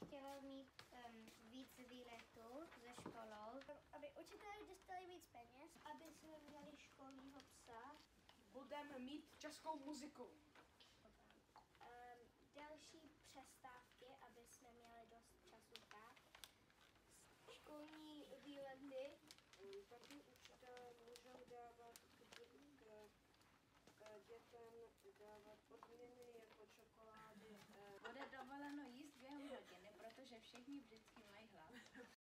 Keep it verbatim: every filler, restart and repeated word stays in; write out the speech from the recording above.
chtěla mít um, víc výletů ze školou, aby učitelé dostali víc peněz, aby jsme měli školního psa. Budeme mít českou muziku. Um, další přestávky, aby jsme měli dost času hrát. Školní výlety. Taky učitelé můžou dávat k, k, k dětem dávat odměny jako čokolády. Bude dovoleno jíst během hodiny, protože všichni vždycky mají hlad.